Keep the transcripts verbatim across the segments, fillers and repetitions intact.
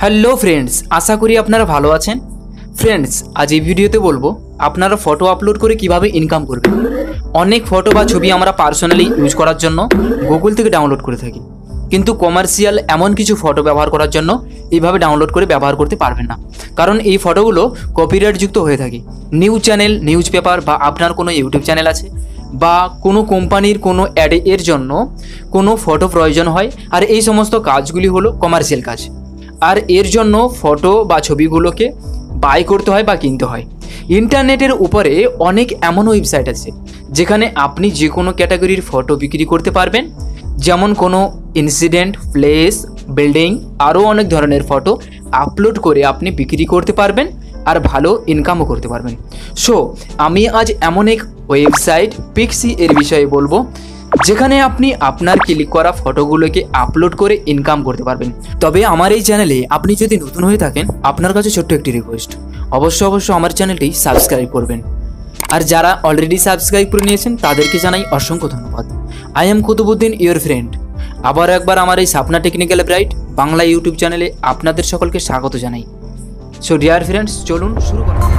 Hello friends, আশা করি আপনারা ভালো আছেন। ফ্রেন্ডস, আজ এই ভিডিওতে বলবো আপনারা ফটো আপলোড করে কিভাবে ইনকাম করবেন। অনেক ফটো বা ছবি আমরা পার্সোনালি ইউজ করার জন্য গুগল থেকে ডাউনলোড করে থাকি, কিন্তু কমার্শিয়াল এমন কিছু ফটো ব্যবহার করার জন্য এইভাবে ডাউনলোড করে ব্যবহার করতে পারবেন না, কারণ এই ফটোগুলো কপিরাইট যুক্ত হয়ে থাকে। নিউজ চ্যানেল, নিউজ পেপার বা আপনার কোনো ইউটিউব চ্যানেল আছে বা কোনো কোম্পানির কোনো অ্যাড এর জন্য কোনো ফটো প্রয়োজন হয়, আর এই সমস্ত কাজগুলি হলো কমার্শিয়াল কাজ। আর এর জন্য ফটো বা ছবিগুলোকে বাই করতে হয় বা কিনতে হয়। ইন্টারনেটের উপরে অনেক এমন ওয়েবসাইট আছে যেখানে আপনি যে কোনো ক্যাটাগরির ফটো বিক্রি করতে পারবেন, যেমন কোনো ইনসিডেন্ট, প্লেস, বিল্ডিং, আরও অনেক ধরনের ফটো আপলোড করে আপনি বিক্রি করতে পারবেন আর ভালো ইনকামও করতে পারবেন। সো আমি আজ এমন এক ওয়েবসাইট পিক্সি এর বিষয়ে বলবো, যেখানে আপনি আপনার ক্লিক করা ফটোগুলোকে আপলোড করে ইনকাম করতে পারবেন। তবে আমার এই চ্যানেলে আপনি যদি নতুন হয়ে থাকেন, আপনার কাছে ছোট্ট একটি রিকোয়েস্ট, অবশ্যই অবশ্যই আমার চ্যানেলটি সাবস্ক্রাইব করবেন। আর যারা অলরেডি সাবস্ক্রাইব করে নিয়েছেন তাদেরকে জানাই অসংখ্য ধন্যবাদ। I am Kutubuddin, your friend. আবার একবার আমার এই Sapna Technical Bright Bangla YouTube চ্যানেলে আপনাদের সকলকে স্বাগত জানাই। সো ডিয়ার ফ্রেন্ডস, চলুন শুরু করা যাক।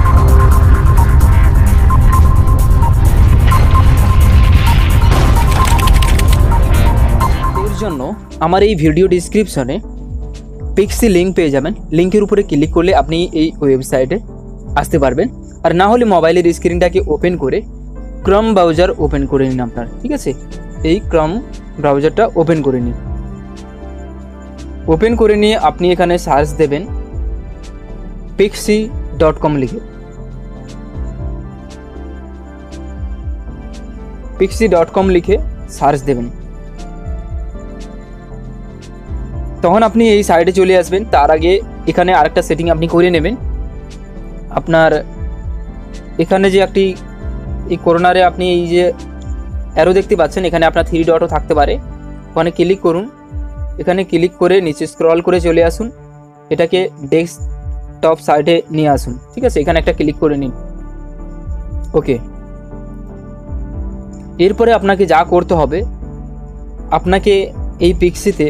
জন্য আমার এই ভিডিও ডিসক্রিপশনে পিক্সি লিঙ্ক পেয়ে যাবেন। লিঙ্কের উপরে ক্লিক করলে আপনি এই ওয়েবসাইটে আসতে পারবেন, আর না হলে মোবাইলের স্ক্রিনটাকে ওপেন করে ক্রম ব্রাউজার ওপেন করে নিন আপনার, ঠিক আছে? এই ক্রম ব্রাউজারটা ওপেন করে নিন। ওপেন করে নিয়ে আপনি এখানে সার্চ দেবেন পিক্সি ডট কম লিখে। পিক্সি ডট কম লিখে সার্চ দেবেন, তখন আপনি এই সাইটে চলে আসবেন। তার আগে এখানে আরেকটা সেটিং আপনি করে নেবেন। আপনার এখানে যে একটি এই কর্নারে আপনি এই যে অ্যারো দেখতে পাচ্ছেন, এখানে আপনার থ্রি ডটও থাকতে পারে, ওখানে ক্লিক করুন। এখানে ক্লিক করে নিচে স্ক্রল করে চলে আসুন, এটাকে ডেস্কটপ সাইটে নিয়ে আসুন, ঠিক আছে? এখানে একটা ক্লিক করে নিন। ওকে, এরপরে আপনাকে যা করতে হবে, আপনাকে এই পিক্সিতে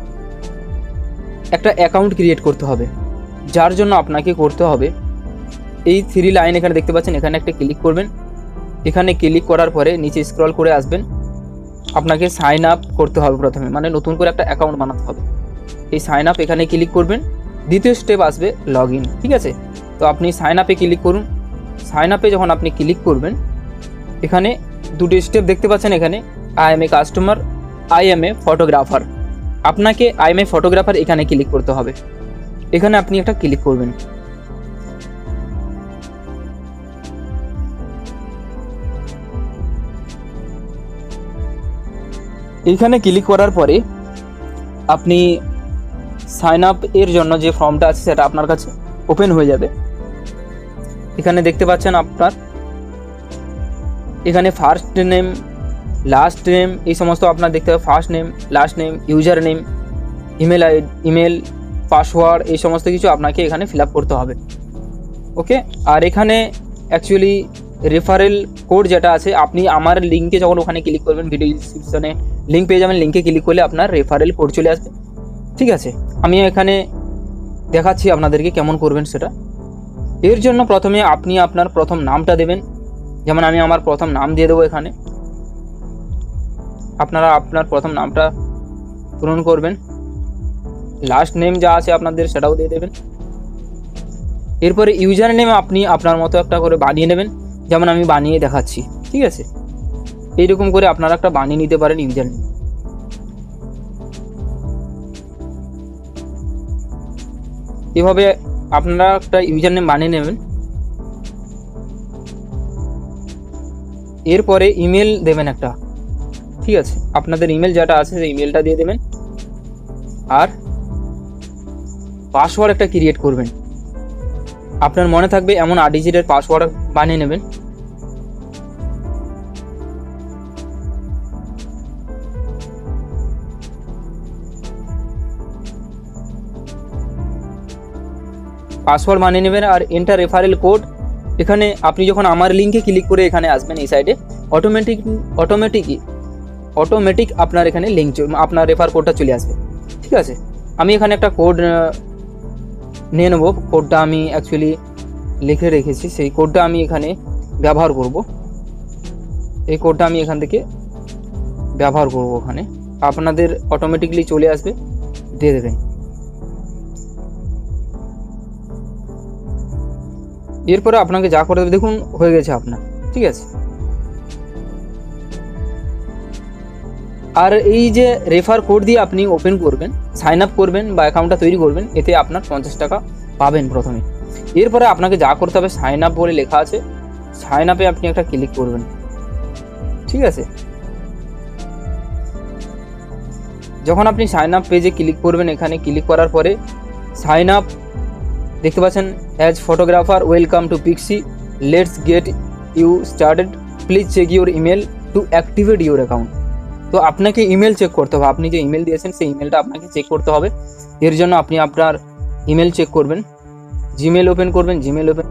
একটা অ্যাকাউন্ট ক্রিয়েট করতে হবে, যার জন্য আপনাকে করতে হবে এই থ্রি লাইন এখানে দেখতে পাচ্ছেন, এখানে একটা ক্লিক করবেন। এখানে ক্লিক করার পরে নিচে স্ক্রল করে আসবেন, আপনাকে সাইন আপ করতে হবে প্রথমে, মানে নতুন করে একটা অ্যাকাউন্ট বানাতে হবে। এই সাইন আপ এখানে ক্লিক করবেন। দ্বিতীয় স্টেপ আসবে লগ ইন, ঠিক আছে? তো আপনি সাইন আপে ক্লিক করুন। সাইন আপে যখন আপনি ক্লিক করবেন, এখানে দুটো স্টেপ দেখতে পাচ্ছেন, এখানে I am a customer, I am a photographer. আপনাকে আই এম এ ফটোগ্রাফার এখানে ক্লিক করতে হবে। এখানে আপনি একটা ক্লিক করবেন। এখানে ক্লিক করার পরে আপনি সাইন আপ এর জন্য যে ফর্মটা আছে সেটা আপনার কাছে ওপেন হয়ে যাবে। এখানে দেখতে পাচ্ছেন আপনার এখানে ফার্স্ট নেম, লাস্ট নেম, এই সমস্ত আপনার দেখতে হবে। First name, last name, user name, email ID, email, password, এই সমস্ত কিছু আপনাকে এখানে ফিল আপ করতে হবে। ওকে, আর এখানে অ্যাকচুয়ালি রেফারেল কোড যেটা আছে, আপনি আমার লিঙ্কে যখন ওখানে ক্লিক করবেন, ভিডিও ডিসক্রিপশনে লিঙ্ক পেয়ে যাবেন। লিঙ্কে ক্লিক করলে আপনার রেফারেল কোড চলে আসবে, ঠিক আছে? আমি এখানে দেখাচ্ছি আপনাদেরকে কেমন করবেন সেটা। এর জন্য প্রথমে আপনি আপনার প্রথম নামটা দেবেন, যেমন আমি আমার প্রথম নাম দিয়ে দেবো এখানে। আপনারা আপনার প্রথম নামটা পূরণ করবেন। লাস্ট নেম যা আছে আপনাদের সেটাও দিয়ে দেবেন। এরপরে ইউজার নেম আপনি আপনার মতো একটা করে বানিয়ে নেবেন, যেমন আমি বানিয়ে দেখাচ্ছি, ঠিক আছে? এইরকম করে আপনারা একটা বানিয়ে নিতে পারেন ইউজার নেম। এভাবে আপনারা একটা ইউজার নেম বানিয়ে নেবেন। এরপরে ইমেল দেবেন একটা, ঠিক আছে? আপনাদের ইমেল যেটা আছে সেই ইমেলটা দিয়ে দেবেন। আর পাসওয়ার্ড একটা ক্রিয়েট করবেন। আপনার মনে থাকবে এমন আট ডিজিটের পাসওয়ার্ড বানিয়ে নেবেন। পাসওয়ার্ড বানিয়ে নেবেন আর এন্টার রেফারেল কোড। এখানে আপনি যখন আমার লিঙ্কে ক্লিক করে এখানে আসবেন, এই সাইডে অটোমেটিক অটোমেটিকই অটোমেটিক আপনার এখানে লিঙ্ক আপনার রেফার কোডটা চলে আসবে, ঠিক আছে? আমি এখানে একটা কোড নিয়ে নেব। কোডটা আমি অ্যাকচুয়ালি লিখে রেখেছি, সেই কোডটা আমি এখানে ব্যবহার করব। এই কোডটা আমি এখান থেকে ব্যবহার করব, ওখানে আপনাদের অটোমেটিকলি চলে আসবে, দিয়ে দেবেন। এরপরে আপনাকে যা করে দেবে, দেখুন হয়ে গেছে আপনার, ঠিক আছে। আর এই যে রেফার কোড দিয়ে আপনি ওপেন করবেন, সাইন আপ করবেন বা অ্যাকাউন্টটা তৈরি করবেন, এতে আপনার পঞ্চাশ টাকা পাবেন প্রথমে। এরপরে আপনাকে যা করতে হবে, সাইন আপ বলে লেখা আছে, সাইন আপে আপনি একটা ক্লিক করবেন, ঠিক আছে। যখন আপনি সাইন আপ পেজে ক্লিক করবেন, এখানে ক্লিক করার পরে সাইন আপ দেখতে পাচ্ছেন, as photographer welcome to Pixie, let's get you started, please check your email to activate your account. তো আপনাকে ইমেল চেক করতে হবে, আপনি যে ইমেল দিয়েছেন সেই ইমেলটা আপনাকে চেক করতে হবে। এর জন্য আপনি আপনার ইমেল চেক করবেন, জিমেল ওপেন করবেন, জিমেল ওপেন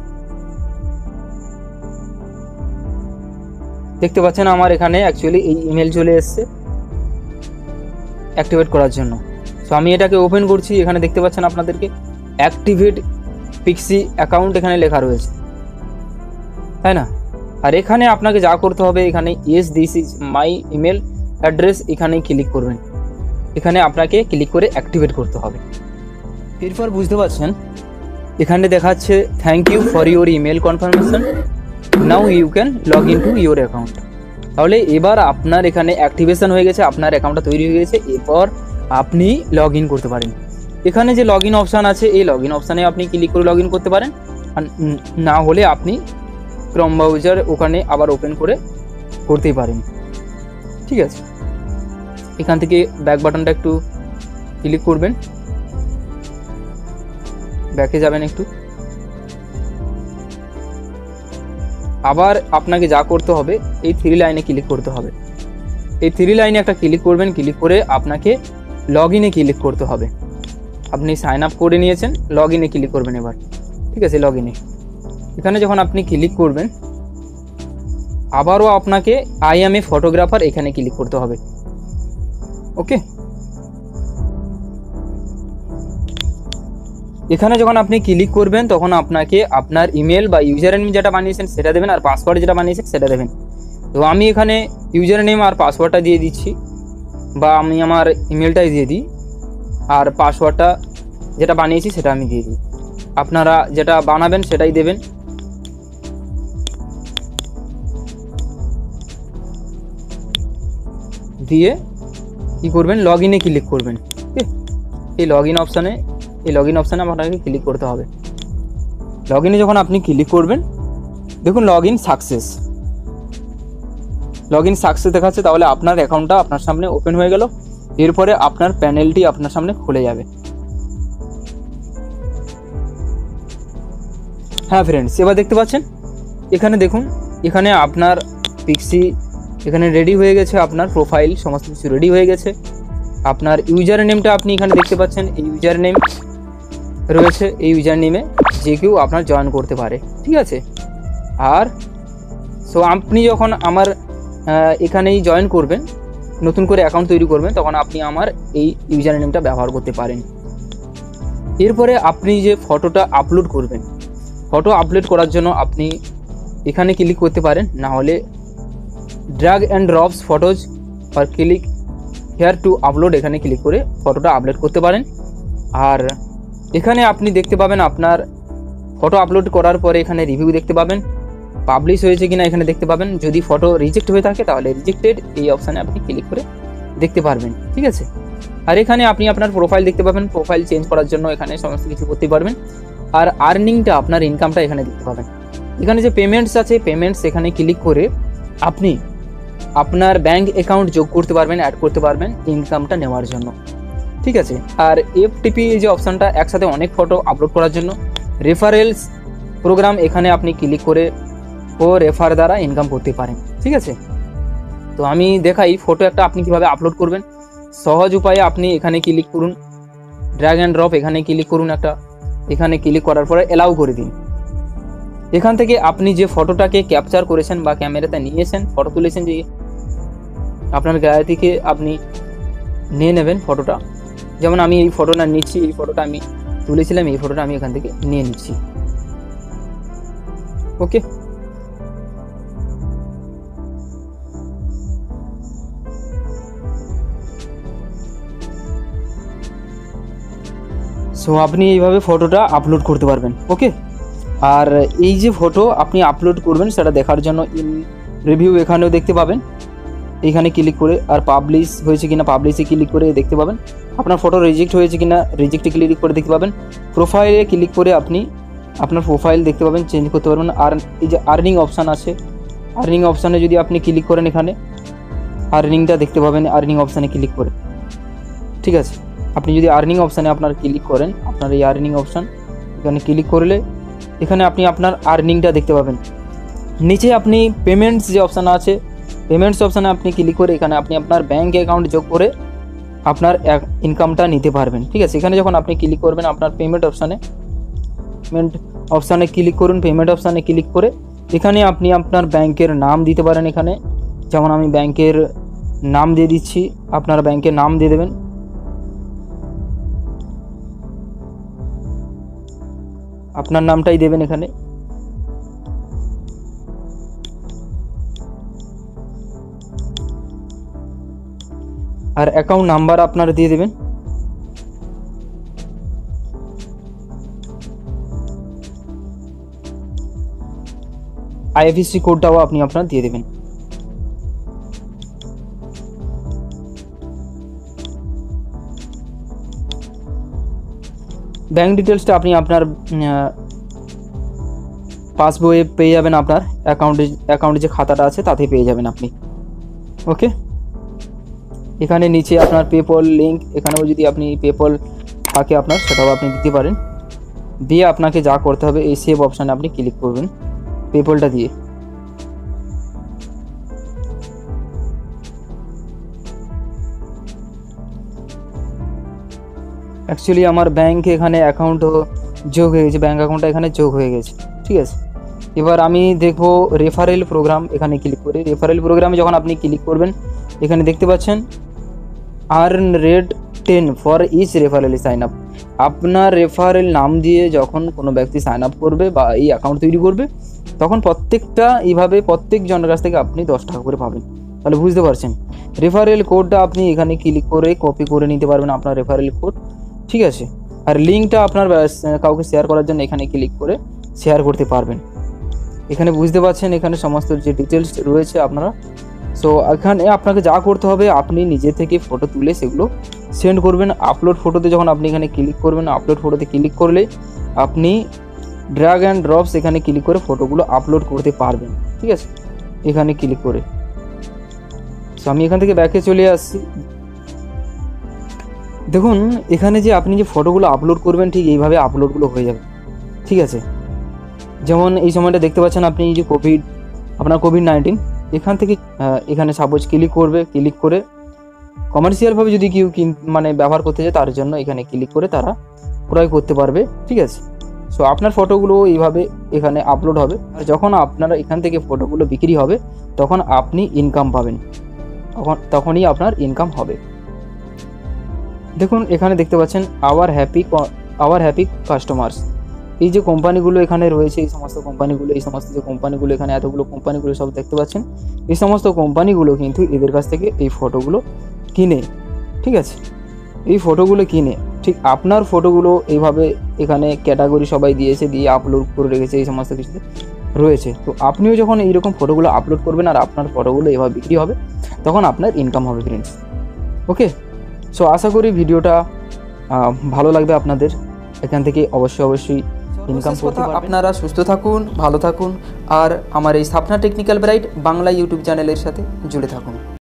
দেখতে পাচ্ছেন আমার এখানে অ্যাকচুয়ালি এই ইমেল চলে এসছে অ্যাক্টিভেট করার জন্য। সো আমি এটাকে ওপেন করছি, এখানে দেখতে পাচ্ছেন আপনাদেরকে অ্যাক্টিভেট পিক্সি অ্যাকাউন্ট এখানে লেখা রয়েছে, তাই না। আর এখানে আপনাকে যা করতে হবে, এখানে yes this is my email address, এখানেই ক্লিক করবেন। এখানে আপনাকে ক্লিক করে অ্যাক্টিভেট করতে হবে। এরপর বুঝতে পারছেন এখানে দেখাচ্ছে thank you for your email confirmation, now you can log in to your account. তাহলে এবার আপনার এখানে অ্যাক্টিভেশন হয়ে গেছে, আপনার অ্যাকাউন্টটা তৈরি হয়ে গেছে, এরপর আপনি লগ ইন করতে পারেন। এখানে যে লগ ইন অপশান আছে, এই লগ ইন অপশানে আপনি ক্লিক করে লগ ইন করতে পারেন, আর না হলে আপনি ক্রোম ব্রাউজার ওখানে আবার ওপেন করে করতেই পারেন, ঠিক আছে। এখান থেকে ব্যাক বাটনটা একটু ক্লিক করবেন, ব্যাকে যাবেন একটু, আবার আপনাকে যা করতে হবে এই থ্রি লাইনে ক্লিক করতে হবে। এই থ্রি লাইনে একটা ক্লিক করবেন, ক্লিক করে আপনাকে লগ ইনে ক্লিক করতে হবে। আপনি সাইন আপ করে নিয়েছেন, লগ ইনে ক্লিক করবেন এবার, ঠিক আছে। লগ ইনে এখানে যখন আপনি ক্লিক করবেন, আবারও আপনাকে আই এম এ ফটোগ্রাফার এখানে ক্লিক করতে হবে, ওকে। এখানে যখন আপনি ক্লিক করবেন, তখন আপনাকে আপনার ইমেল বা ইউজার নেম যেটা বানিয়েছেন সেটা দেবেন, আর পাসওয়ার্ড যেটা বানিয়েছেন সেটা দেবেন। তো আমি এখানে ইউজার নেম আর পাসওয়ার্ডটা দিয়ে দিচ্ছি, বা আমি আমার ইমেলটাই দিয়ে দিই, আর পাসওয়ার্ডটা যেটা বানিয়েছি সেটা আমি দিয়ে দিই। আপনারা যেটা বানাবেন সেটাই দেবেন। দিয়ে কী করবেন, লগ ইনে ক্লিক করবেন, ঠিক আছে। এই লগ ইন অপশানে এই লগ ইন অপশানে আপনাকে ক্লিক করতে হবে। লগ ইনে যখন আপনি ক্লিক করবেন, দেখুন log in success, log in success দেখাচ্ছে। তাহলে আপনার অ্যাকাউন্টটা আপনার সামনে ওপেন হয়ে গেল। এরপরে আপনার প্যানেলটি আপনার সামনে খুলে যাবে। হ্যাঁ ফ্রেন্ডস, এবার দেখতে পাচ্ছেন এখানে দেখুন, এখানে আপনার পিক্সি এখানে রেডি হয়ে গেছে, আপনার প্রোফাইল সমস্ত কিছু রেডি হয়ে গেছে। আপনার ইউজার নেমটা আপনি এখানে দেখতে পাচ্ছেন, এই ইউজার নেম রয়েছে, এই ইউজার নেমে যে কেউ আপনার জয়েন করতে পারে, ঠিক আছে। আর সো আপনি যখন আমার এখানেই জয়েন করবেন, নতুন করে অ্যাকাউন্ট তৈরি করবেন, তখন আপনি আমার এই ইউজার নেমটা ব্যবহার করতে পারেন। এরপরে আপনি যে ফটোটা আপলোড করবেন, ফটো আপলোড করার জন্য আপনি এখানে ক্লিক করতে পারেন, না হলে ড্র্যাগ অ্যান্ড ড্রপস ফটোজ আর ক্লিক হেয়ার টু আপলোড, এখানে ক্লিক করে ফটোটা আপলোড করতে পারেন। আর এখানে আপনি দেখতে পাবেন আপনার ফটো আপলোড করার পরে এখানে রিভিউ দেখতে পাবেন, পাবলিশ হয়েছে কিনা এখানে দেখতে পাবেন। যদি ফটো রিজেক্ট হয়ে থাকে তাহলে রিজেক্টেড এই অপশানে আপনি ক্লিক করে দেখতে পারবেন, ঠিক আছে। আর এখানে আপনি আপনার প্রোফাইল দেখতে পাবেন, প্রোফাইল চেঞ্জ করার জন্য এখানে সমস্ত কিছু করতে পারবেন। আর আর্নিংটা, আপনার ইনকামটা এখানে দেখতে পাবেন। এখানে যে পেমেন্টস আছে, পেমেন্টস এখানে ক্লিক করে আপনি আপনার ব্যাঙ্ক অ্যাকাউন্ট যোগ করতে পারবেন, অ্যাড করতে পারবেন ইনকামটা নেওয়ার জন্য, ঠিক আছে। আর এফটিপি যে অপশানটা, একসাথে অনেক ফটো আপলোড করার জন্য। রেফারেলস প্রোগ্রাম, এখানে আপনি ক্লিক করে ও রেফার দ্বারা ইনকাম করতে পারেন, ঠিক আছে। তো আমি দেখাই ফটো একটা আপনি কিভাবে আপলোড করবেন সহজ উপায়ে। আপনি এখানে ক্লিক করুন, ড্র্যাগ অ্যান্ড ড্রপ এখানে ক্লিক করুন একটা, এখানে ক্লিক করার পরে অ্যালাউ করে দিন। এখান থেকে আপনি যে ফটোটাকে ক্যাপচার করেছেন বা ক্যামেরাতে নিয়েছেন, ফটো তুলেছেন, যে আপনার গ্যালারি থেকে আপনি নিয়ে নেবেন ফটোটা। যেমন আমি এই ফটোটা নিচ্ছি, এই ফটোটা আমি তুলেছিলাম এই ফটোটা আমি এখান থেকে নিয়ে নিচ্ছি। ওকে, সো আপনি এইভাবে ফটোটা আপলোড করতে পারবেন। ওকে, আর এই যে ফটো আপনি আপলোড করবেন সেটা দেখার জন্য ইন রিভিউ এখানেও দেখতে পাবেন, এখানে ক্লিক করে, আর পাবলিশ হয়েছে কিনা পাবলিশে ক্লিক করে দেখতে পাবেন, আপনার ফটো রিজেক্ট হয়েছে কিনা রিজেক্টে ক্লিক করে দেখতে পাবেন, প্রোফাইলে ক্লিক করে আপনি আপনার প্রোফাইল দেখতে পাবেন, চেঞ্জ করতে পারবেন। আর এই যে আর্নিং অপশান আছে, আর্নিং অপশানে যদি আপনি ক্লিক করেন এখানে আর্নিংটা দেখতে পাবেন আর্নিং অপশানে ক্লিক করে। ঠিক আছে, আপনি যদি আর্নিং অপশানে আপনার ক্লিক করেন, আপনার এই আর্নিং অপশান এখানে ক্লিক করলে এখানে আপনি আপনার আর্নিংটা দেখতে পাবেন। নিচে আপনি পেমেন্টস যে অপশান আছে, পেমেন্টস অপশানে আপনি ক্লিক করে এখানে আপনি আপনার ব্যাঙ্ক অ্যাকাউন্ট যোগ করে আপনার ইনকামটা নিতে পারবেন। ঠিক আছে, এখানে যখন আপনি ক্লিক করবেন আপনার পেমেন্ট অপশানে, পেমেন্ট অপশানে ক্লিক করুন, পেমেন্ট অপশানে ক্লিক করে এখানে আপনি আপনার ব্যাংকের নাম দিতে পারেন। এখানে যেমন আমি ব্যাংকের নাম দিয়ে দিচ্ছি, আপনার ব্যাংকের নাম দিয়ে দেবেন। আপনার নামটাই দেবেন এখানে। আর অ্যাকাউন্ট নাম্বার আপনারা দিয়ে দেবেন। আইএফএসসি কোডটাও আপনি আপনার দিয়ে দেবেন। ব্যাঙ্ক ডিটেলসটা আপনি আপনার পাসবইয়ে পেয়ে যাবেন, আপনার অ্যাকাউন্টে অ্যাকাউন্টে যে খাতাটা আছে তাতে পেয়ে যাবেন আপনি। ওকে, এখানে নিচে আপনার পেপল লিঙ্ক, এখানেও যদি আপনি পেপল থাকে আপনার সেটাও আপনি দিতে পারেন। দিয়ে আপনাকে যা করতে হবে এই সেভ অপশানে আপনি ক্লিক করবেন পেপলটা দিয়ে। অ্যাকচুয়ালি আমার ব্যাংক এখানে অ্যাকাউন্ট যোগ হয়ে গেছে, ব্যাঙ্ক অ্যাকাউন্টটা এখানে যোগ হয়ে গেছে। ঠিক আছে, এবার আমি দেখবো রেফারেল প্রোগ্রাম, এখানে ক্লিক করে রেফারেল প্রোগ্রামে যখন আপনি ক্লিক করবেন এখানে দেখতে পাচ্ছেন earn rate ten for each referral sign up. আপনার রেফারেল নাম দিয়ে যখন কোনো ব্যক্তি সাইন আপ করবে বা এই অ্যাকাউন্ট তৈরি করবে তখন প্রত্যেকটা এইভাবে প্রত্যেক জনের কাছ থেকে আপনি দশ টাকা করে পাবেন। তাহলে বুঝতে পারছেন, রেফারেল কোডটা আপনি এখানে ক্লিক করে কপি করে নিতে পারবেন আপনার রেফারেল কোড। ঠিক আছে, আর লিঙ্কটা আপনার কাউকে শেয়ার করার জন্য এখানে ক্লিক করে শেয়ার করতে পারবেন। এখানে বুঝতে পারছেন এখানে সমস্ত যে ডিটেলস রয়েছে আপনারা। সো এখানে আপনাকে যা করতে হবে আপনি নিজে থেকে ফটো তুলে সেগুলো সেন্ড করবেন। আপলোড ফটোতে যখন আপনি এখানে ক্লিক করবেন, আপলোড ফটোতে ক্লিক করলে আপনি ড্র্যাগ অ্যান্ড ড্রপস এখানে ক্লিক করে ফটোগুলো আপলোড করতে পারবেন। ঠিক আছে, এখানে ক্লিক করে। সো আমি এখান থেকে ব্যাকে চলে আসছি। দেখুন এখানে যে আপনি যে ফটোগুলো আপলোড করবেন ঠিক এইভাবে আপলোডগুলো হয়ে যাবে। ঠিক আছে, যেমন এই সময়টা দেখতে পাচ্ছেন আপনি এই যে কোভিড আপনার কোভিড নাইন্টিন এখান থেকে এখানে সাপোজ ক্লিক করবে, ক্লিক করে কমার্শিয়ালভাবে যদি কেউ মানে ব্যবহার করতে চায় তার জন্য এখানে ক্লিক করে তারা ক্রয় করতে পারবে। ঠিক আছে, সো আপনার ফটোগুলো এইভাবে এখানে আপলোড হবে, আর যখন আপনারা এখান থেকে ফটোগুলো বিক্রি হবে তখন আপনি ইনকাম পাবেন, তখন তখনই আপনার ইনকাম হবে। দেখুন এখানে দেখতে পাচ্ছেন our happy our happy customers, এই যে কোম্পানিগুলো এখানে রয়েছে, এই সমস্ত কোম্পানিগুলো এই সমস্ত যে কোম্পানিগুলো এখানে এতগুলো কোম্পানিগুলো সব দেখতে পাচ্ছেন, এই সমস্ত কোম্পানিগুলো কিন্তু এদের কাছ থেকে এই ফটোগুলো কিনে। ঠিক আছে, এই ফটোগুলো কিনে ঠিক আপনার ফটোগুলো এইভাবে এখানে ক্যাটাগরি সবাই দিয়েছে, দিয়ে আপলোড করে রেখেছে, এই সমস্ত কিছুতে রয়েছে। তো আপনিও যখন এইরকম ফটোগুলো আপলোড করবেন আর আপনার ফটোগুলো এভাবে বিক্রি হবে তখন আপনার ইনকাম হবে ফ্রেন্ডস। ওকে, সো আশা করি ভিডিওটা ভালো লাগবে আপনাদের, এখান থেকে অবশ্যই অবশ্যই ইনকাম করতে পারবেন। আপনারা সুস্থ থাকুন, ভালো থাকুন, আর আমার এই Sapna Technical Bright Bangla YouTube চ্যানেলের সাথে জুড়ে থাকুন।